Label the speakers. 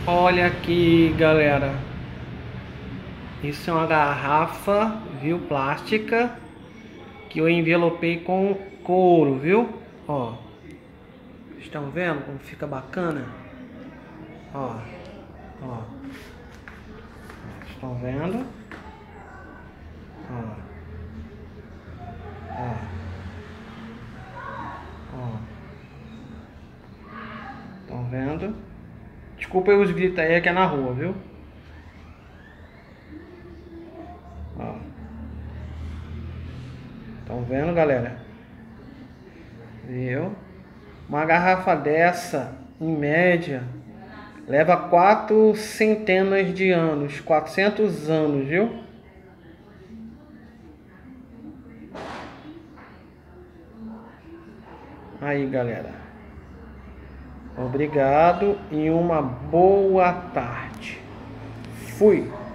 Speaker 1: Olha aqui, galera. Isso é uma garrafa, viu, plástica, que eu envelopei com couro, viu? Ó, estão vendo como fica bacana? Ó, ó, estão vendo? Ó, ó, ó, estão vendo? Desculpa aí os gritos aí, que é na rua, viu? Ó, estão vendo, galera? Viu? Uma garrafa dessa, em média, leva 4 centenas de anos, 400 anos, viu? Aí, galera. Obrigado e uma boa tarde. Fui.